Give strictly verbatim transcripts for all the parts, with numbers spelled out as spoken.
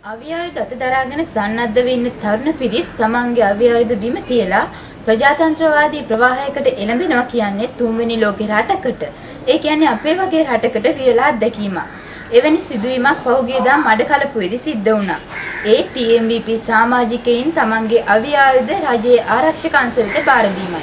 අවියායුධ අත දරාගෙන සන්නද්ධ වෙ ඉන්න තරුණ පිරිස් තමන්ගේ අවියායුධ බිම තියලා ප්‍රජාතන්ත්‍රවාදී ප්‍රවාහයකට එළඹෙනවා කියන්නේ තුන්වෙනි ලෝකේ රටකට. ඒ කියන්නේ අපේ වගේ රටකට විරල අත්දැකීමක්. එවැනි සිදුවීමක් පහුගිය දා මඩකලපුවේදී සිද්ධ වුණා. ඒ ටී එම් වී පී සමාජිකයින් තමන්ගේ අවියායුධ රජයේ ආරක්ෂක අංශ වෙත බාර දීමයි.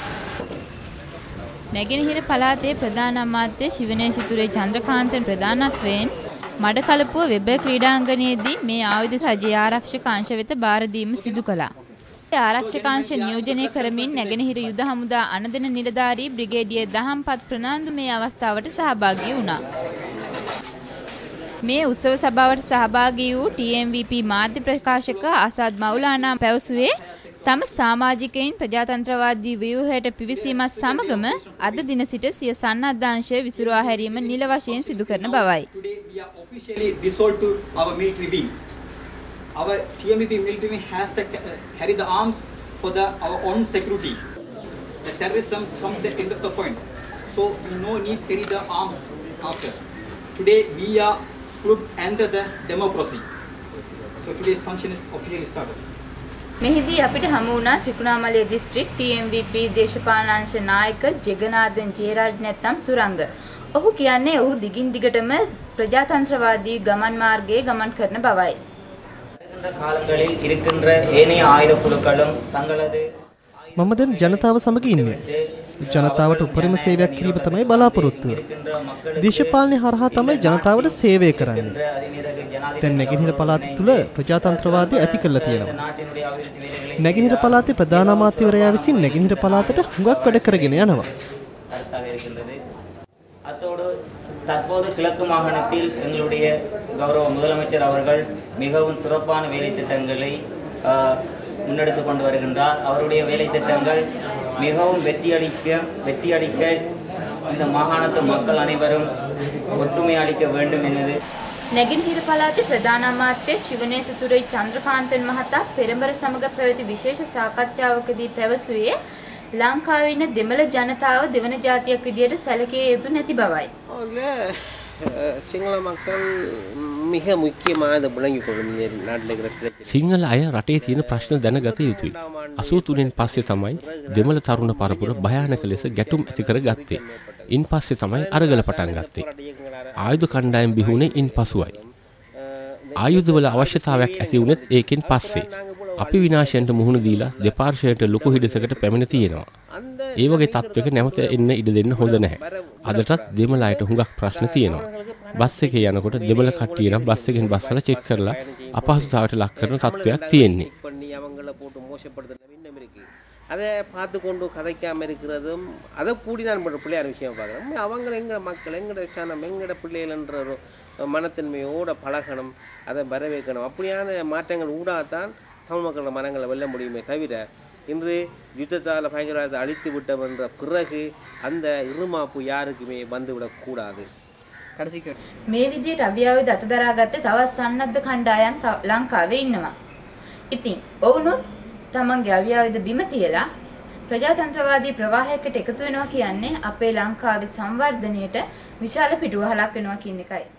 නැගෙනහිර පළාතේ ප්‍රධාන අමාත්‍ය ශිවනේෂිතුරේ චන්ද්‍රකාන්තන් ප්‍රධානත්වයෙන් මඩකලපුව වෙබ් ක්‍රීඩාංගණයේදී මේ ආයුධ රජයේ ආරක්ෂක අංශ වෙත බාර දීම සිදු කළා. ආරක්ෂක අංශ නියෝජනය කරමින් නැගෙනහිර යුද හමුදා අනදෙන නිලධාරී බ්‍රිගේඩියර් දහම්පත් ප්‍රනාන්දු මේ අවස්ථාවට සහභාගී වුණා. මේ උත්සව සභාවට සහභාගී වූ ටී එම් වී පී මාධ්‍ය ප්‍රකාශක ආසාද් මෞලානා පැවසුවේ තම සමාජිකයින් ප්‍රජාතන්ත්‍රවාදී ව්‍යුහයට පිවිසීමත් සමගම අද දින සිට සිය සන්නද්ධාංශය විසිරුවා හැරීම නිල වශයෙන් සිදු කරන බවයි. Our T M V P military wing has to carry the arms for the our own security. The terrorism comes the end of the point, so we no need carry the arms after. Today we are should enter the democracy. So today's function is officially started. මෙහිදී අපිට හමු වුණා Trincomalee district T M V P දේශපාලනාංශ නායක ජෙගනාදන් ජයරාජ් නැත්නම් සුරංග. ඔහු කියන්නේ ඔහු දිගින් දිගටම ප්‍රජාතන්ත්‍රවාදී ගමන් මාර්ගයේ ගමන් කරන බවයි. කාලங்களில் இருக்கின்ற ஏனைய ආයුධ කුලකලම් තංගලද මම දැන් ජනතාව සමග ඉන්නේ. ජනතාවට උපරිම සේවයක් කිරීම තමයි බලාපොරොත්තුව. දේශපාලනය හරහා තමයි ජනතාවට සේවය කරන්නේ. දැන් නැගෙනහිර පළාත තුල ප්‍රජාතන්ත්‍රවාදී ඇති කරලා තියෙනවා. නැගෙනහිර පළාතේ ප්‍රධාන අමාත්‍යවරයා විසින් නැගෙනහිර පළාතට හුඟක් වැඩ කරගෙන යනවා. அத்தோடு தற்போது கிழக்கு மாகாணத்தில் எங்களுடைய கௌரவ முதலமைச்சர் அவர்கள் மிகவும் சிறப்பான வேலை திட்டங்களை முன்னெடுத்து கொண்டு வருகின்றார். அவருடைய வேலை திட்டங்கள் மிகவும் வெற்றியளிக்க வெற்றியளிக்க இந்த மாகாணத்து மக்கள் அனைவரும் ஒற்றுமை அளிக்க வேண்டும் என்பது. නැගෙනහිර පළාතේ ප්‍රධාන අමාත්‍ය ශිවනේෂිතුරේ චන්ද්‍රකාන්තන් මහතා පෙරඹර සමග පැවති විශේෂ සාකච්ඡාවකදී පැවසුවේ ලංකාවේ ඉන්න දෙමළ ජනතාව දෙවන ජාතියක් විදියට සැලකිය යුතු නැති බවයි. සිංහල மக்கள் மிக முக்கியமான விளங்கி கொள்ளும் நாட்டில் සිංහල අය රටේ තියෙන ප්‍රශ්න දැනගත යුතුයි. අසූ තුනෙන් පස්සේ තමයි දෙමළ තරුණ පරපුර භයානක ලෙස ගැටුම් ඇති කරගත්තේ. ඉන් පස්සේ තමයි අරගල පටන් ගත්තේ. ආයුධ කණ්ඩායම් බිහුනේ ඉන් පසුවයි. ආයුධවල අවශ්‍යතාවයක් ඇති වුණෙත් ඒකෙන් පස්සේ. අපි විනාශයන්ට මුහුණ දීලා දෙපාර්ශ්වයට ලොකු හිඩසකට පැමිණ තියෙනවා. ඒ වගේ තත්ත්වයක නැවත එන්න ඉඩ දෙන්න හොඳ නැහැ. අදටත් දෙමළ අයට හුඟක් ප්‍රශ්න තියෙනවා. බස් එකේ යනකොට දෙමළ කට්ටිය නම් බස් එකෙන් බස්සලා චෙක් කරලා අපහසුතාවයට ලක් කරන තත්ත්වයක් තියෙන්නේ. அதை பார்த்து கொண்டு கதைக்காமல் இருக்கிறதும் அதை கூடி நான் பிள்ளையார் விஷயம் பார்க்குறேன். அவங்க எங்களோட மக்கள் எங்களோட சனம் எங்களோட பிள்ளைகள்ன்ற ஒரு மனத்தன்மையோட பழகணும், அதை வரவேற்கணும். அப்படியான மாற்றங்கள் ஊடாகத்தான் தமிழ் மக்களோட மனங்களை வெல்ல முடியுமே தவிர இன்று யுத்தத்தால் பயங்கரவாதத்தை அழித்து விட்டவென்ற பிறகு அந்த இருமாப்பு யாருக்குமே வந்துவிடக்கூடாது. මේ විදියට අවියායුධ අත දරාගත්තේ තවත් සන්නද්ධ කණ්ඩායම් ලංකාවේ ඉන්නවා. ඉතින් ඔවුනොත් තමන්ගේ අවියායුධ බිම තියලා ප්‍රජාතන්ත්‍රවාදී ප්‍රවාහයකට එකතු වෙනවා කියන්නේ අපේ ලංකාවේ සංවර්ධනයට විශාල පිටුවහලක් වෙනවා කියන එකයි.